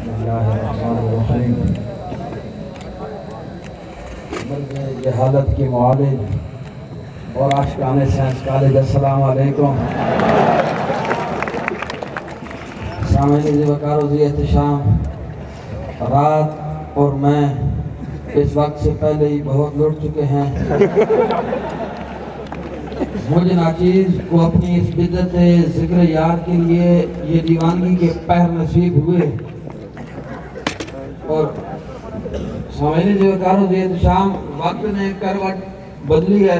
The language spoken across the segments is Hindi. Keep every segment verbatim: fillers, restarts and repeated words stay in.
ये हालत की मुआलिज और आशिकाने साइंस कॉलेज, अस्सलाम वालेकुम। सामईन वकारोज़ी एहतशाम, रात और मैं इस वक्त से पहले ही बहुत लुट चुके हैं। मुझे नाचीज़ को अपनी इस बिद्दत ज़िक्र याद के लिए ये दीवानगी के पहर नसीब हुए और सामईन वकारोज़ी एहतशाम, वक्त ने करवट बदली है।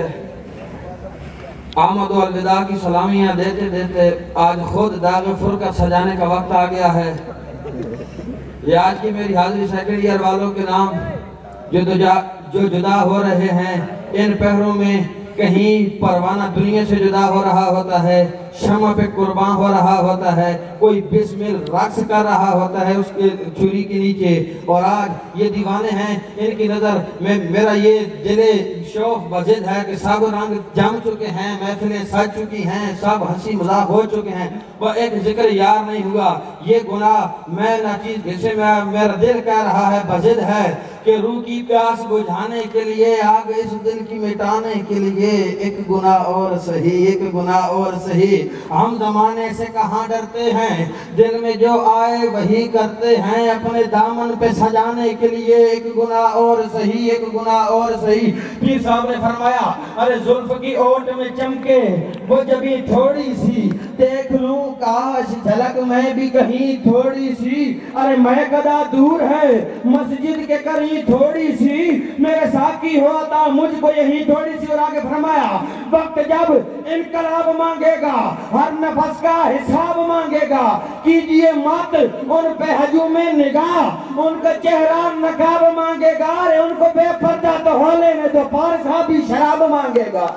आमद और अलविदा की सलामियाँ देते देते आज खुद दाग फुरकत सजाने का वक्त आ गया है। ये आज की मेरी हाजिरी सेकेंड ईयर वालों के नाम जो जुदा जो जुदा हो रहे हैं, इन पहरों में कहीं परवाना दुनिया से जुदा हो रहा होता है, शमा पे कुर्बान हो रहा होता है, कोई बिस्मिल रक्स कर रहा होता है उसके चूरी के नीचे। और आज ये दीवाने हैं, इनकी नज़र में मेरा ये दिले शौक वजिद है कि सब रंग जम चुके हैं, महफिलें सज चुकी हैं, सब हंसी मजाक हो चुके हैं, वह एक जिक्र यार नहीं हुआ। ये गुनाह मैं नाचीज़ जिसे मैं मेरा दिल कह रहा है वजिद है कि रूह की प्यास बुझाने के लिए, आग इस दिल की मिटाने के लिए एक गुनाह और सही, एक गुनाह और सही। हम जमाने से कहाँ डरते हैं, दिल में जो आए वही करते हैं, अपने दामन पे सजाने के लिए एक गुनाह और सही, एक गुनाह और सही। पीर साहब ने फरमाया, अरे जुल्फ की ओट में चमके वो जबी थोड़ी सी, देख लूं काश झलक मैं भी कहीं थोड़ी सी। अरे मैं कदा दूर है मस्जिद के करीब थोड़ी सी, मेरे साकी होता मुझको यही थोड़ी सी। और आगे फरमाया, वक्त जब इनकलाब मांगेगा, हर नफस का हिसाब मांगेगा, कीजिए मत उन पे हजूमे निगाह, उनका चेहरा नकाब मांगेगा। अरे उनको बेपर्दा तो होने में तो पारसा भी शराब मांगेगा।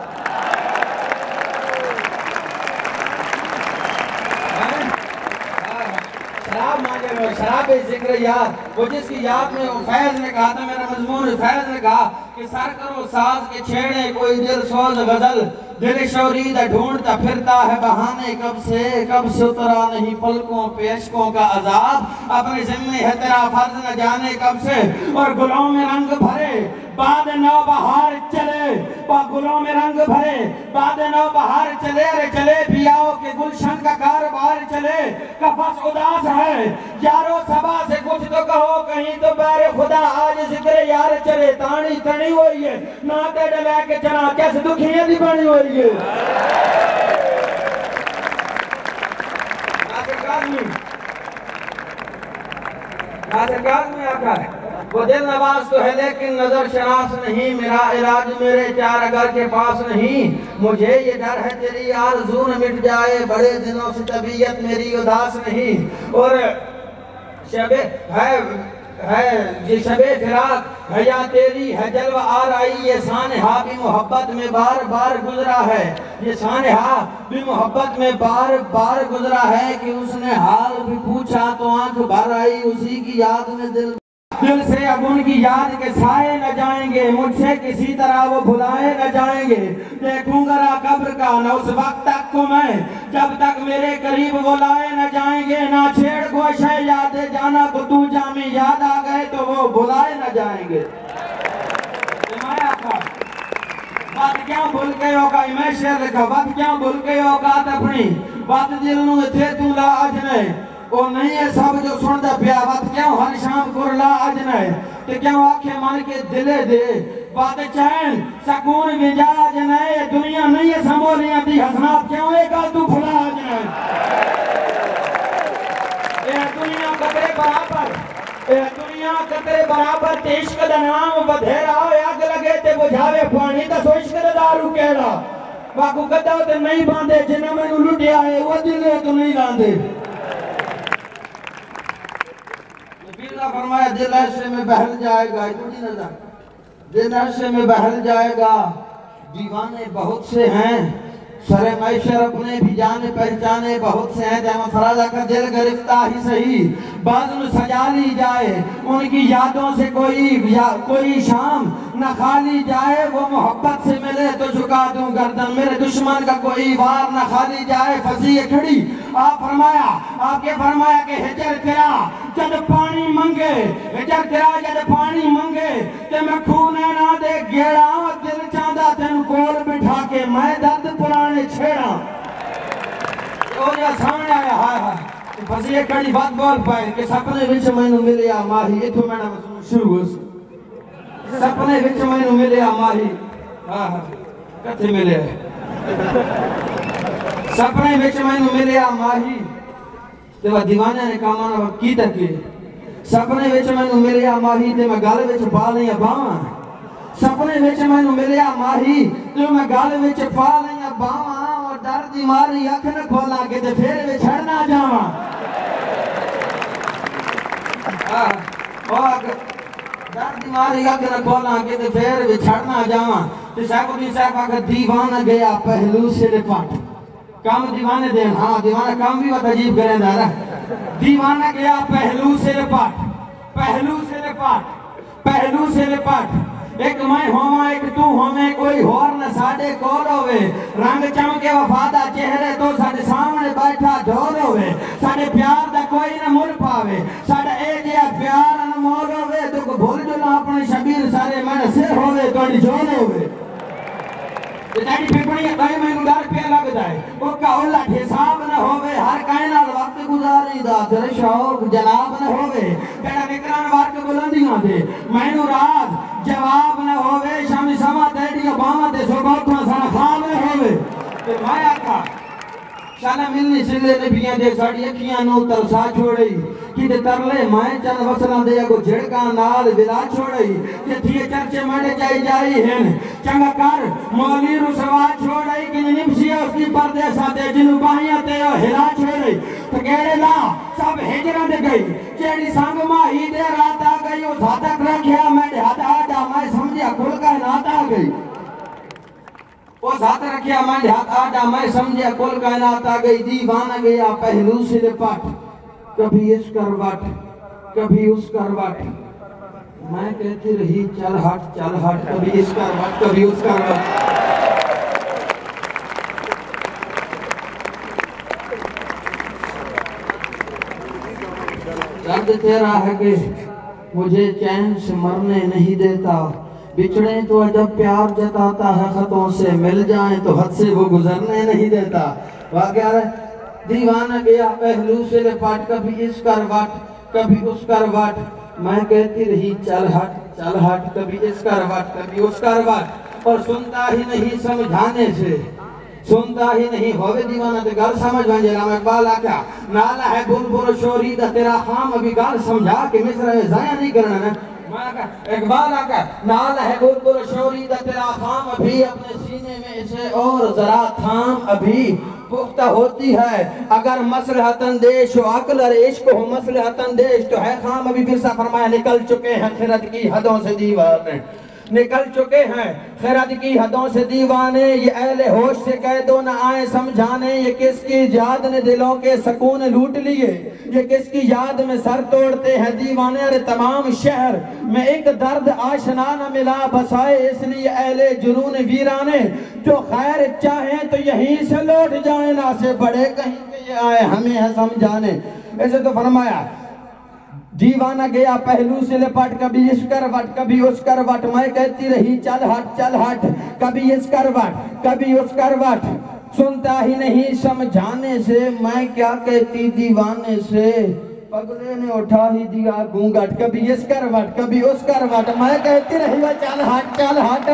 शराब मांगेगा, शराब जिक्र याद, वो जिसकी याद में वो फैज ने कहा था, मेरा मजमून फैज ने कहा कि सर करो साज के छेड़े कोई दिल सोज गजल, दिल शौरीदा ढूंढता फिरता है बहाने कब से, कब से उतरा नहीं पलकों पे अश्कों का अजाब, अपने जिम्मे है तेरा फर्ज न जाने कब से। और गुलों में रंग भरे बाद नौ बहार चले, गुलों में रंग भरे बाद नौ बहार चले, अरे चले पियाओ के गुलशन का कारोबार चले। कफस उदास है यारो सभा से कुछ तो कहो, कहीं तो बैर खुदा आज जिक्र यार चले। तानी तनी हो रही है नाते डला के चला, कैसे दुखियां दी बनी हो रही है। में आका है वो दिल नवाज तो है लेकिन नजर शनास नहीं, मेरा इलाज मेरे चार अगर के पास नहीं। मुझे ये डर है तेरी आरज़ू न मिट जाए, बड़े दिनों से तबीयत मेरी उदास नहीं। और शबे है है ये शबे फिराक है या तेरी है जलवा आ रही, ये सानहा भी मोहब्बत में बार बार गुजरा है, ये सानहा भी मोहब्बत में बार बार गुजरा है कि उसने हाल भी पूछा तो आंख भर आई, उसी की याद में दिल दिल से अब उनकी याद के साए न जाएंगे, मुझसे किसी तरह वो भुलाए न जाएंगे। देखूंगा कब्र का न उस वक्त तक को मैं, जब तक मेरे करीब वो लाए न जाएंगे। ना छेड़ गोश है याद जाना को तू जामी, याद आ गए तो वो भुलाए न जाएंगे। बात क्या भूल गए होगा, मैं शेर लिखा, बात क्या भूल गए औकात अपनी, बात दिल नू थे तू ला अज ने, ओ नहीं है सब जो सुनता पिया, बात क्यों हर शाम कुरला अज ने, ते क्यों आंखें मन के दिले दे, बात चैन सकून मिजाज ने, दुनिया नहीं है समोलियां दी हसनात क्यों एक तू भुला अज ने। ये दुनिया कतरे बराबर, ये दुनिया कतरे बराबर ते इश्क दा नाम बधेरा, अग लगे ते बुझावे पानी दा सो इश्क दा दारू केड़ा, बाकू गद्दा ते नहीं बांधे जिन्ने मैनू लुटिया है वो दिल तो नहीं लांदे। फरमाया दिल ऐसे में बहल जाएगा, दिल ऐसे में बहल जाएगा, दीवाने बहुत से हैं, सरे मैशर अपने भी जाने पहचाने बहुत से हैं, जहाँ फराजा का दिल गिरफ्ता ही सही, बाज़म सजा ली जाए उनकी यादों से कोई या, कोई शाम न खाली जाए, वो मोहब्बत से मिले तो झुका दूं गर्दन, मेरे दुश्मन का कोई वार न खाली जाए, फंसी खड़ी। आप फरमाया आपके फरमाया कि हिजर तेरा जब पानी मंगे जब तेरा जद पानी मंगे ते मैं खूने ना दे गेड़ा दिल चाहता तेन कोल बिठा के मैं दर्द पुराने छेड़ा ओ जा सामने आया हाय हाय फसी एक कड़ी बात बोल पाए कि सपने विच मैनू मिलिया माही इथों मैंने शुरू हो सपने विच मैनू मिलिया माही हां हां कथे मिले सपने विच मैनू मिलिया माही ते वा दीवाने ने कामा ना की तक सपने विच मैनू मिलिया माही ते मैं गल विच पा लिया बावां सपने विच मैनू मिलिया माही ते मैं गल विच पा लिया बावां और डर दी मारी अख न खोला के ते फिर विछड़ ना जावां हां ओ डर दी मारी अख न खोला के ते फिर विछड़ ना जावां ते साहब साहब का दीवाना गया पहलू सिर पट काम दीवाने दे हाँ दीवाना काम भी बहुत अजीब करेंदा ना दीवाना गया पहलू से लिपट पहलू से लिपट पहलू से लिपट एक मैं होवा एक तू होवे कोई होर न साडे कोल होवे रंग चमके वफादा चेहरे तो साडे सामने बैठा ढोल होवे साडे प्यार दा कोई न मुल पावे साडा ए जिया प्यार न मोल होवे तो भूल जो ना अपने शबीर सारे मन सिर होवे तोड़ी जोन होवे तेरी पिपड़ी भाई मैनू डर पे लगदा है ओ काउला हिसाब न होवे हर कायना वक्त गुजारी दा तेरे शौक जनाब न होवे तेरा विकरान वर्ग बुलंदियां दे मैनू राज जवाब न होवे शामी समा तेरी बावां ते सुबह सा खाब न होवे ते मैं आखा शाला मिलनी सिले नबियां दे साडी अखियां नु तरसा छोड़ई कि तरले मैं चन वसलां दे अगो झड़का नाल विला छोड़ई कि थिए चर्चे माने जाई जाई हैं चंगा कर मौली रुसवा छोड़ई कि निमसी उसकी परदेसा दे जिनु बाहियां ते हिला छोड़ई तो केड़े ला सब हिजरा दे गई जेड़ी संग माही दे रात आ गई ओ सादक रखया मैं हाथ आडा मैं समझया कुल का नात आ गई वो साथ रखिया मैं हाथ आडा मैं समझया कुल कायनात आ गई दीवाना गया पहलू से लिपट कभी इस करवट कभी उस करवट मैं कहती रही चल हट चल हट कभी इस करवट कभी उस करवट दर्द तेरा है कि मुझे चैन से मरने नहीं देता बिछड़े तो जब प्यार जताता है खतों से मिल जाए तो हद से वो गुजरने नहीं देता वाकया दीवाना गया पहलू से लिपट कभी इस करवट कभी उस करवट मैं कहती रही चल हट चल हट कभी इस करवट कभी उस करवट और सुनता ही नहीं समझाने से सुनता ही नहीं होवे दीवाना ते गल समझ वंजे राम इकबाल आख्या नाला है बुलबुल शोरी दा तेरा खाम अभी गल समझा के मिस्र में जाया नहीं करना ना इकबाल आका नाल है बुलबुल शोरी दा तेरा खाम अभी अपने सीने में इसे और जरा थाम अभी पुख्ता होती है अगर मसलहतन देश हो अक्ल और इश्क हो मसलहतन देश तो है खाम अभी फिर सा फरमाया निकल चुके हैं खिरत की हदों से दीवाने निकल चुके हैं खिरत की हदों से दीवाने ये अहले होश से कह दो न आए समझाने ये किसकी याद ने दिलों के सुकून लूट लिए ये किसकी याद में सर तोड़ते हैं दीवाने अरे तमाम शहर में एक दर्द आशना न मिला बसाए इसलिए अहले जुनून वीराने जो खैर चाहे तो यहीं से लौट जाए ना से बड़े कहीं के ये आए हमें है समझाने ऐसे तो फरमाया दीवाना गया पहलू से लिपट कभी इस करवट कभी उस करवट मैं कहती रही चल हट चल हट कभी इस करवट कभी उस करवट सुनता ही नहीं समझाने से मैं क्या कहती दीवाने से पगले ने उठा ही दिया घूंघट कभी इस करवट कभी उस करवट मैं कहती रही वह चल हट चल हट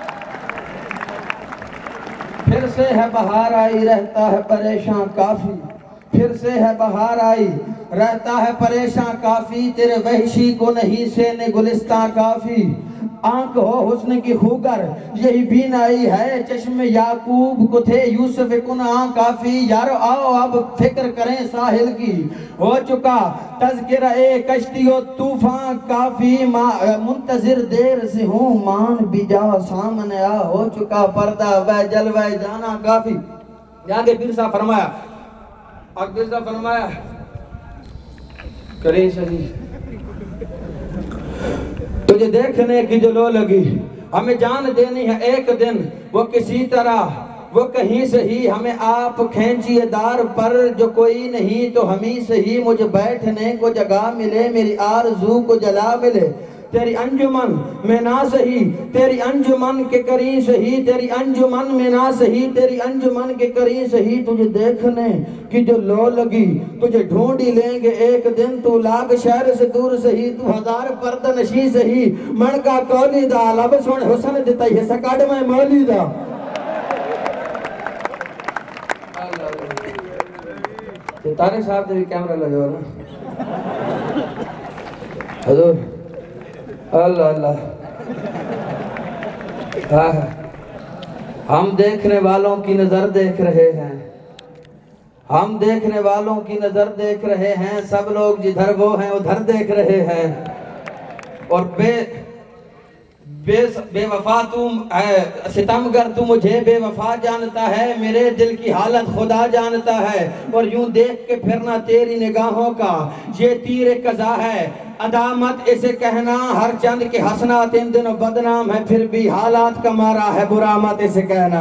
फिर से है बहार आई रहता है परेशान काफी फिर से है बहार आई रहता है परेशान काफी तेरे वहशी को नहीं से ने गुलिस्तां काफी आंख हो हुस्न की खूगर यही बीनाई है चश्मे याकूब को थे यूसुफ कुन आंख काफी यारो आओ अब फिक्र करें साहिल की हो चुका तज़किरा ए कश्तियों तूफान काफी मुंतजिर देर से हूँ मान बिजा सामने आ हो चुका पर्दा वह जलवा जाना काफी आगे बिरसा फरमाया बिरसा फरमाया करें सही तुझे देखने की जो लो लगी हमें जान देनी है एक दिन वो किसी तरह वो कहीं सही हमें आप खींचिए दार पर, जो कोई नहीं तो हम ही सही मुझे बैठने को जगह मिले, मेरी आरज़ू को जला मिले। तेरी अंजुमन में ना सही, तेरी अंजुमन के करीं सही, तेरी अंजुमन में ना सही, तेरी अंजुमन के करीं सही, तुझे देखने की जो लो लगी तुझे ढूंढ ही लेंगे एक दिन, तू लाख शहर से दूर सही, तू हजार पर्दा नशी सही, मन का कौली दा लब सुन हुसन दिता है सकाड में मौली दा। तारे साहब भी कैमरा लगा ना हजूर अल्लाह अल्लाह। हाँ, हम देखने वालों की नजर देख रहे हैं, हम देखने वालों की नजर देख रहे हैं, सब लोग जिधर वो हैं उधर देख रहे हैं। और बे बे बेवफा तुम सितमगर तू मुझे बेवफा जानता है, मेरे दिल की हालत खुदा जानता है। और यूं देख के फिरना तेरी निगाहों का ये तीर कज़ा है, अदामत इसे कहना हर चंद के हसना तीन दिनों बदनाम है, फिर भी हालात का मारा है बुरा मत इसे कहना।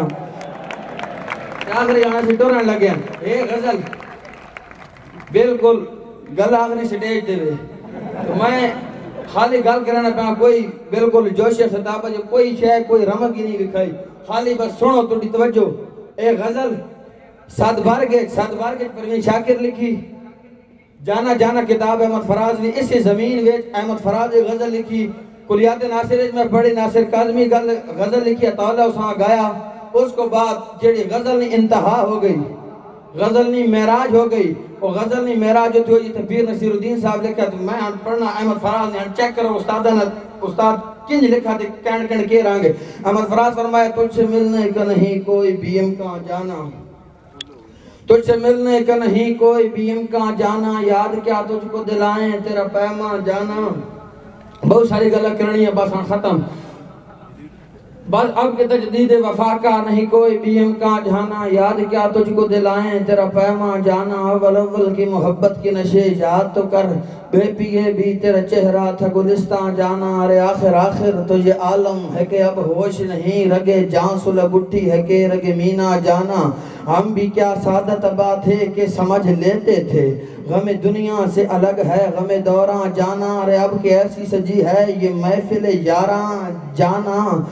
से टोरन लगे ए गजल बिल्कुल गल आखिरी स्टेज दे तो मैं खाली गल करना पा, कोई बिल्कुल जोश सताब कोई शय कोई रमक ही नहीं दिखाई, खाली बस सुनो थोड़ी तवज्जो। ए गजल सद भर के सद भर के परवीन शाकिर लिखी, जाना जाना किताब अहमद फराज ने इसी जमीन में अहमद फराज ने गजल लिखी, कुलियात नासिर में पढ़ी, नासिर काज़मी गल गजल लिखी, तौला उसा गाया। उसको बाद जेड़ी गजल ने इंतहा हो गई, गजल ने मेराज हो गई, और गजल ने मेराज होती हुई तबीर नसीरुद्दीन साहब लिखा, तो मैं पढ़ना अहमद फराज ने चेक करो उस्ताद ने उस्ताद किंज लिखा थे कहन कहन के रंगे। अहमद फराज फरमाया तुझसे मिलने का नहीं कोई बीएम का जाना, तुझसे मिलने का नहीं कोई बीएम का जाना, याद क्या तुझको दिलाएं तेरा पैमा जाना। बहुत सारी गल्ला करनी है बस खत्म। बस अब के तजदीद वफा का नहीं कोई बीएम का जाना, याद क्या तुझको दिलाएं तेरा पैमा जाना। अव्वल अव्वल की मोहब्बत की नशे याद तो कर, बेपिए भी तेरा चेहरा था गुलिस्तान जाना। अरे आखिर आखिर तुझे आलम है कि अब होश नहीं, रगे जान सुलह बुट्टी है कि रगे मीना जाना। हम भी क्या सादत अबा थे कि समझ लेते थे, गमे दुनिया से अलग है गमे दौरा जाना। अरे अब की ऐसी सजी है ये महफिल यारा जाना,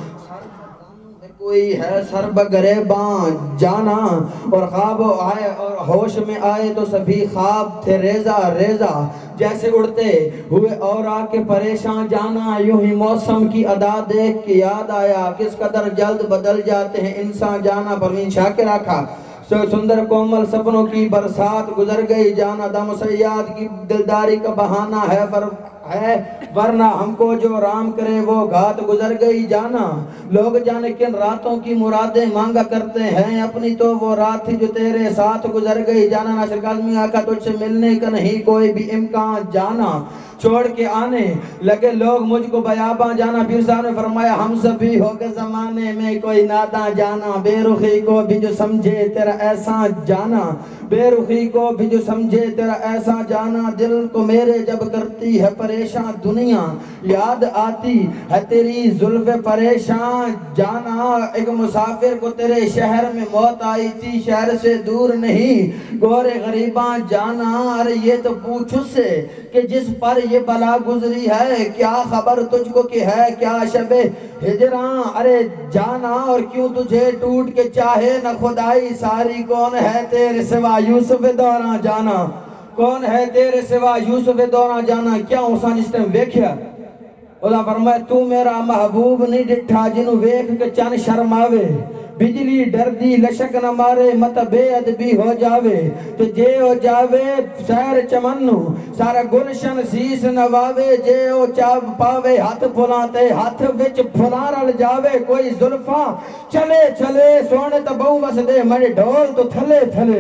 कोई है सरब गरेबां जाना। और ख्वाब आए और होश में आए तो सभी ख्वाब थे रेजा रेजा, जैसे उड़ते हुए और आके परेशान जाना। यूं ही मौसम की अदा देख के याद आया, किस कदर जल्द बदल जाते हैं इंसान जाना। परवीन शाकिर आखा सुंदर कोमल सपनों की बरसात गुजर गई जाना, दम सयाद की दिलदारी का बहाना है पर है वरना हमको जो राम करे वो घात गुजर गई जाना। लोग जाने किन रातों की मुरादें मांगा करते हैं, अपनी तो वो रात थी जो तेरे साथ गुजर गई जाना। नासिर काज़मी आका तुझसे मिलने का नहीं कोई भी इम्कान जाना, छोड़ के आने लगे लोग मुझको बयाबा जाना। पीर साहब ने फरमाया हम सभी हो गए जमाने में कोई नादा जाना, बेरुखी को भी जो समझे तेरा ऐसा जाना, बेरुखी को भी जो समझे तेरा ऐसा जाना। दिल को मेरे जब करती है परेशान दुनिया, याद आती है तेरी जुल्फ़े परेशान जाना। एक मुसाफिर को तेरे शहर में मौत आई थी, शहर से दूर नहीं गोरे गरीबा जाना। अरे ये तो पूछ उससे कि जिस पर ये बला गुजरी है, क्या खबर तुझको कि है क्या शबे हिजरा। अरे जाना और क्यों तुझे टूट के चाहे न खुदाई सारी, कौन है तेरे सिवा यूसुफ दौरा जाना, कौन है तेरे सिवा यूसुफ दौरा जाना। क्या उसा जिस टाइम वेख्या ओदा फरमाया तू मेरा महबूब नहीं डिठा, जिन्हू वेख के चन शर्मावे, बिजली डरदी लशक न मारे मत बेअदबी हो जावे। तो जे हो जावे सैर चमन सारा गुलशन शीस नवावे, जे ओ चाव पावे हाथ फुलाते हाथ विच फुला रल जावे। कोई जुल्फा चले चले सोने तो बहु वसदे मेरे ढोल तो थले थले,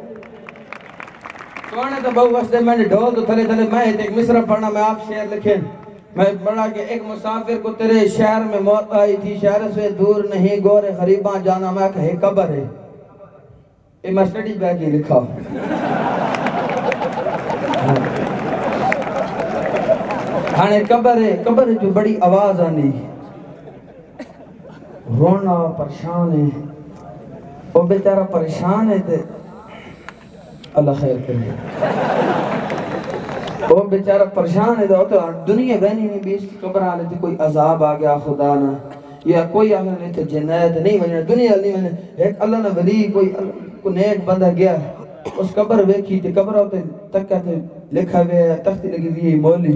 सोने तो बहु वसदे मेरे ढोल तो थले थले। मैं एक मिसरा पढ़ना मैं आप शेर लिखे मैं बड़ा कि एक मुसाफिर को तेरे शहर में मौत आई थी, शहर से दूर नहीं गोरे गरीबा जाना। मैं कहे कब्र है ये मैं स्टडी बैग ही लिखा। हाँ कब्र है, कब्र जो बड़ी आवाज आनी रोना परेशान है। वो बेचारा परेशान है थे अल्लाह खैर करे। वो बेचारा परेशान है तो दुनिया बहनी में भी इसकी कब्र आने थी कोई अजाब आ गया खुदा ना या कोई आगे नहीं थे जन्नत नहीं बने दुनिया नहीं बने एक अल्लाह ने वली कोई को नेक बंदा गया उस कब्र देखी थी कब्र होते तक कहते लिखा हुआ तख्ती लगी हुई मौली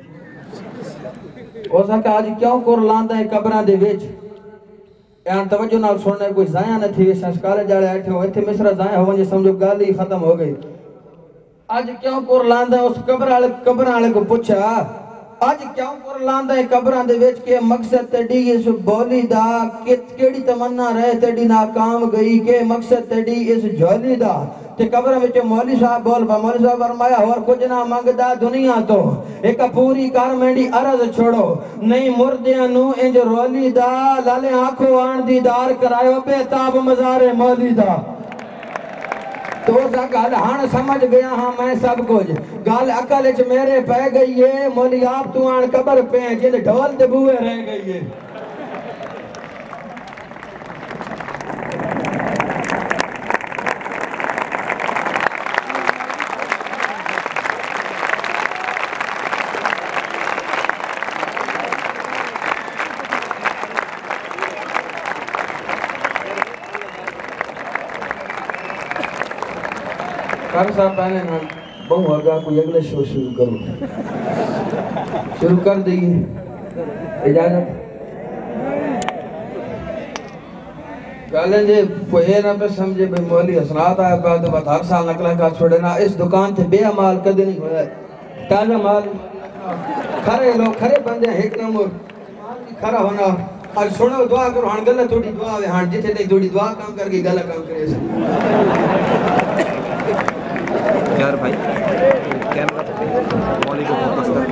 हो सके आज क्यों कोर लांदा है कब्रां दे विच यान तवज्जो नाल सुनने कोई जाया न थी संस्कार जाले बैठे हो इथे मिसरा जाया हो जे समझो गल ही खत्म हो गई। आज क्यों कोर लांदा उस कब्र वाले कब्र वाले को पूछा आज क्यों कोर लांदा है कब्रां दे विच के मकसद तेडी इस बोली दा कि केड़ी तमन्ना रहे तेडी नाकाम गई के मकसद तेडी इस झोली दा ते कब्र विच मौली साहब बोल पा मौली साहब फरमाया और कुछ ना मंगदा दुनिया तो एक पूरी कर मेरी अर्ज छोड़ो नहीं मुर्दियां नु इंज रोली दा लाले आंखों आन दीदार करायो बेताब मज़ारे मौली दा तो सा गल हां समझ गया हां मैं सब कुछ गल अकल च मेरे पै गई है मौली आप तू आन कब्र पे जे ढोल ते बूए रह गई है। कर साहब पहले ना बहु होगा कोई अगले शो शुरू करो शुरू कर दिए इजाजत गालें जे कोई ना पे समझे भाई मौली हसनात आया बाद बात हर साल नकला का छोड़े ना इस दुकान से बेअमाल कदे नहीं होया ताजा माल खरे लोग खरे बंदे एक नंबर खरा होना आज सुनो दुआ करो हां गल थोड़ी दुआ है हां जिथे नहीं थोड़ी दुआ काम करके गल काम करे यार भाई कैमरा मौली को फोकस कर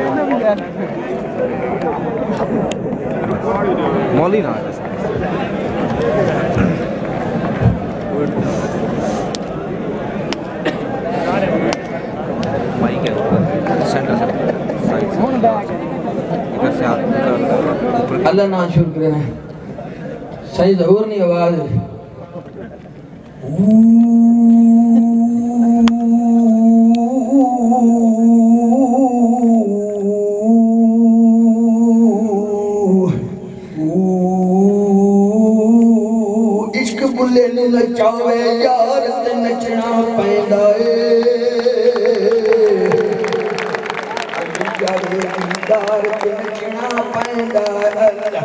मौली ना माइक है सेंटर से साइड से इधर से आप अल्लाह ना शुरू करें सही ज़हूर नहीं आवाज नचावे यार ते नचना पैंदा ए यारे दीदार ते नचना पैंदा अल्लाह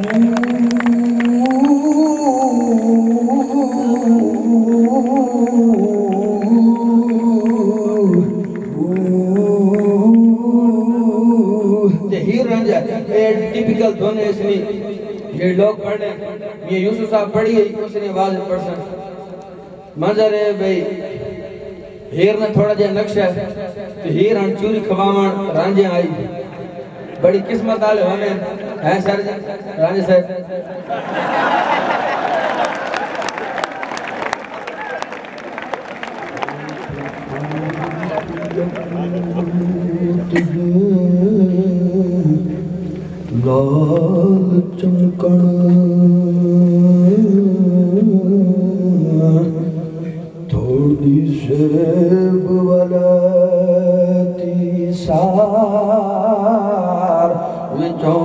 ते हीर रंजा ए टिपिकल दोने इसनी ये लोग पढ़ ये यूसुफ साहब पढ़ी है उसने आवाज पढ़ सन मंजर है भाई हीर ने थोड़ा जिहा नक्शा तो हीर हन चूरी खवावण रांझे आई बड़ी किस्मत वाले होने है सर रांझे साहब लाल चमकण थोड़ी सेब वलती सार विचों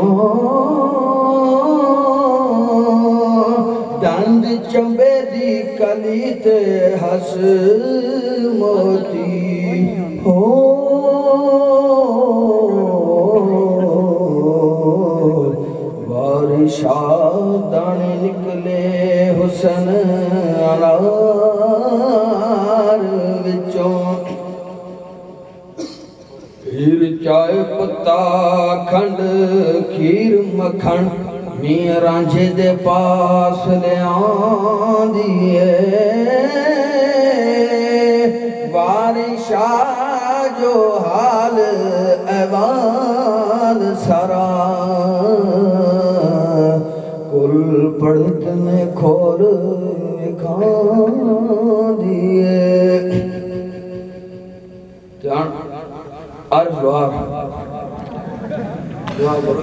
दंद चंबे दी कली ते हस मोती हो दाने निकले हुसन अनार विचों हीर चाय पत्ता खंड खीर मखन मियां रांझे दे पास ले आंदी है बारिशा जो हाल अहवाल सारा कुल पढ़त ने खोल खां दिए ध्यान अर्ज दुआ दुआ करो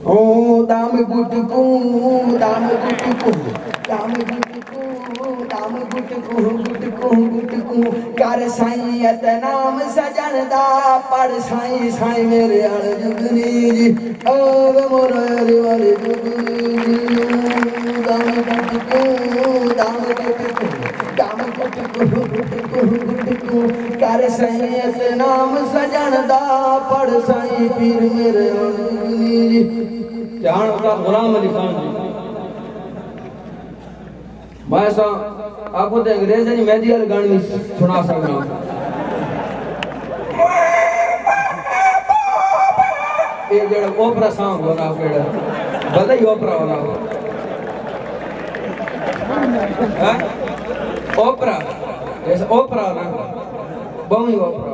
ओ दाम गुटकू दाम गुटकू दाम गुटकू दाम गुटकू गुटकू गुटकू कर साईं नाम सजन दा पढ़ साईं साईं मेरे अल जुगनी जी ओ मोर वाले जुगनी दाम गुटकू दाम गुटकू दाम गुटकू गुटकू गुटकू कर साईं नाम सजन दा पढ़ साईं पीर मेरे अल जुगनी जी जान का गुलाम अली खान जी मैं सा आपको तो अंग्रेजी में मेहदी वाली गानी सुना सकता हूँ ये जेड़ा ओपरा सॉन्ग होना जेड़ा भले ही ओपरा होना हैं ओपरा ऐसा ओपरा ना बहुत ही ओपरा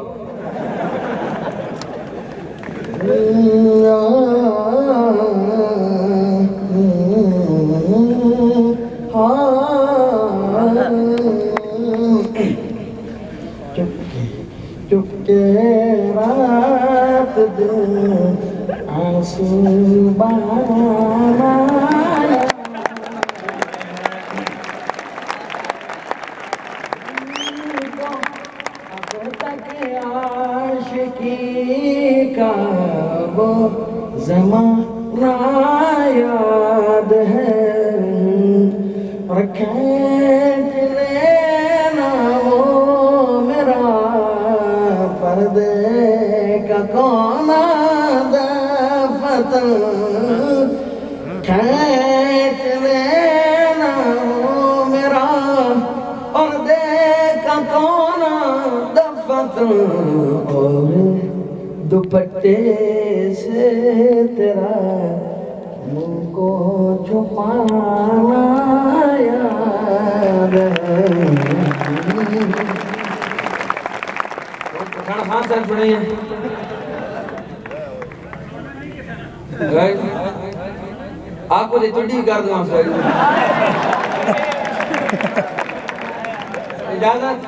चुपके रात दिन आंसू बहाना अब तक आशिकी का वो ज़माना याद है रखें लेना वो मेरा पर्दे का कोना दफतन खेच लेना वो मेरा पर्दे का कोना दफतन और दुपट्टे से तेरा मुँह को छुपाना याद है खाना खान सर सुनिए आपको तो चुड़ी कर दूँ सर इजाजत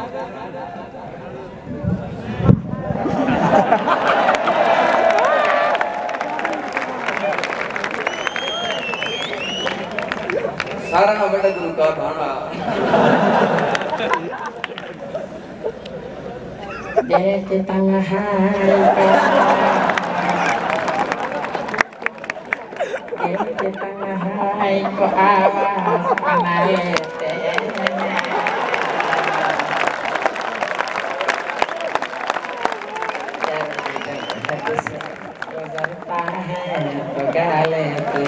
सारा ना बेटा गुरु का भाना देख तन्हाई देख तन्हाई को आवाज़ बनाए गुजरता है तो गा लेते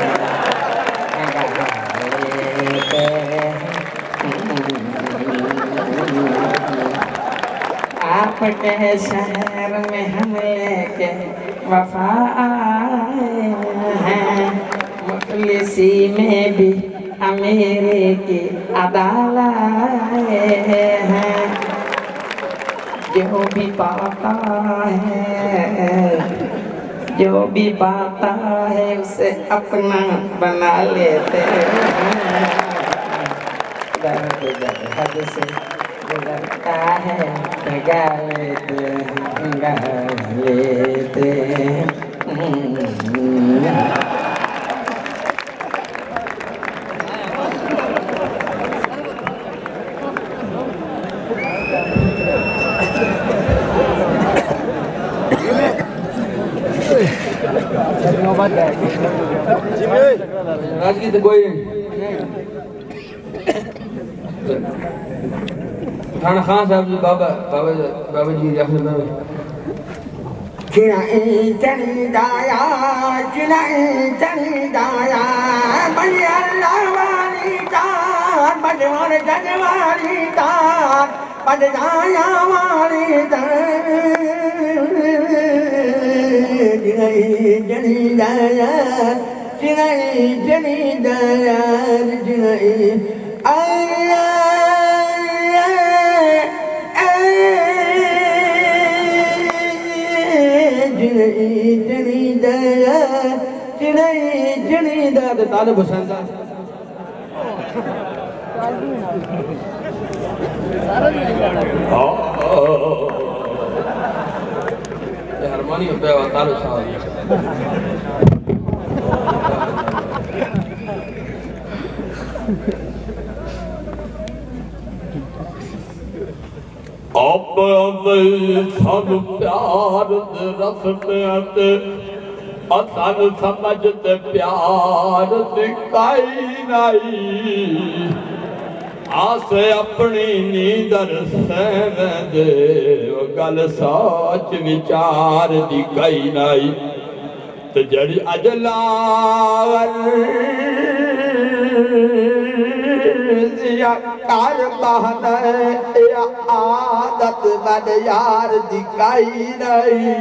आपके शहर में हम लेके वफा आए हैं मुखलिसी में भी अमीरी की अदालत हैं जो भी पाता है जो भी पाता है उसे अपना बना लेते हैं दर्द दर्द से गुजरता है गा लेते हैं गा लेते हैं राजगी तो कोई नहीं थाना खान साहब जी बाबा बाबा बाबा जी अपने बाबा चिनाई चनी दाया चिनाई चनी दाया बड़ी अल्लाह वाली तार बड़वार जनवारी तार बड़ दाया वाली तार चिनाई चनी दाया चिनाई चनी दाया चिनाई आया चिनाई चनी दाया चिनाई चनी दाया तालब हुसैन हारमोनियम पे तालब साहब अब सानू प्यार दे रखते ते असन समझते प्यार दिखाई नहीं आसे अपनी नींदर सहन दे गल सोच विचार दिखाई नहीं तो जड़ी अजलावर कार बहन या आदत बद यार दिखाई नहीं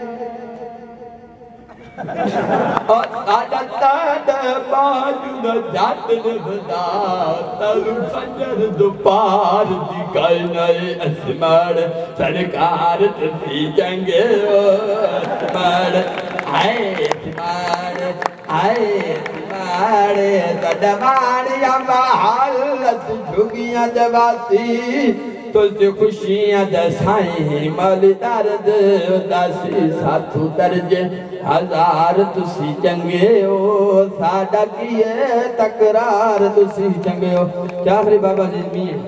दोपार दिखाई नहीं असमर सरकार तुसी चंगे असमर आए असमर आए असमर तडमानिया हालत झुगियां जवासी तुझ खुशियां दसाई मल दर्द उदासी साथू दर्जे हजार तुसी चंगे हो साडा किए तकरार तुसी चंगे हो क्या आखिरी बाबा जी मीर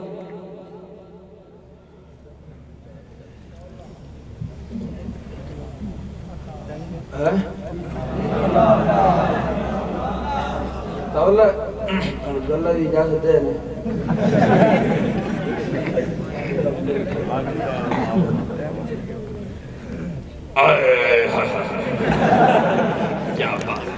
तौला गल्ला दी इजाजत दे क्या बात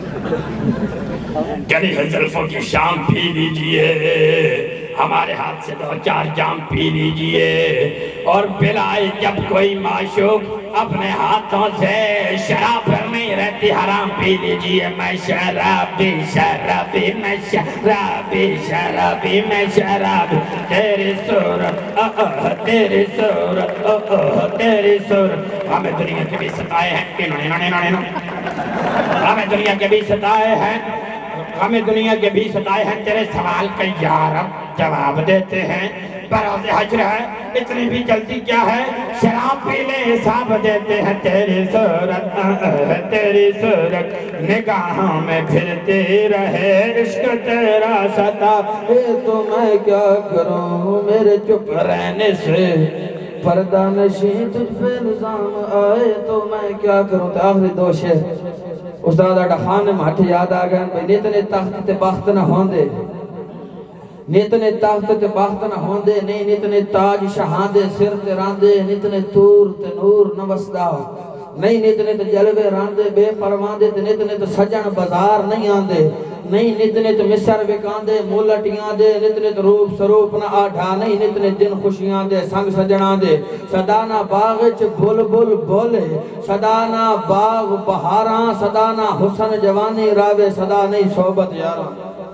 गली जुल्फों की शाम पी लीजिए हमारे हाथ से दो चार जाम पी लीजिए और पिलाए जब कोई माशूक अपने हाथों से शराब पर नहीं रहती हराम पी लीजिए मैं शराबी शराबी मैं शराबी शराबी मैं शराबी तेरी सूरत तेरी सूरत तेरी सूरत हमें दुनिया के भी सताए हैं इन्होंने इन्होंने इन्होंने हमें दुनिया के भी सताए हैं हमें दुनिया के भी सताए हैं तेरे सवाल का यार जवाब देते हैं बरोज़े हश्र है इतनी भी जल्दी क्या है शराब पीने हिसाब देते हैं तेरी सूरत तेरी सूरत निगाहों में फिरते रहे इश्क तेरा सता ये तो मैं क्या करूं मेरे चुप रहने से पर्दा नशी तुझ पे इल्जाम आए तो मैं क्या करूं तो आखिरी दो शेर उस्ताद आड़ा खान ने माठ याद आ गए भाई नित ने तख्त ते बख्त न होंदे नित ने तख्त ते बख्त न होंदे नहीं नित ने ताज शहादे सिर ते रांदे नित ने तूर ते नूर न वसदा नहीं नित ने ते जलवे रांदे बेपरवांदे ते नित ने ते सजन बाजार नहीं आंदे नहीं नित नित मिसर विकांदे मोलटियां दे नित नित रूप स्वरूप न आढ़ा नहीं नित नित दिन खुशियां दे संग सजना दे सदाना बाग च बुलबुल बोले सदाना बाग बहारा सदाना हुसन जवानी रावे सदा नहीं सोबत यारा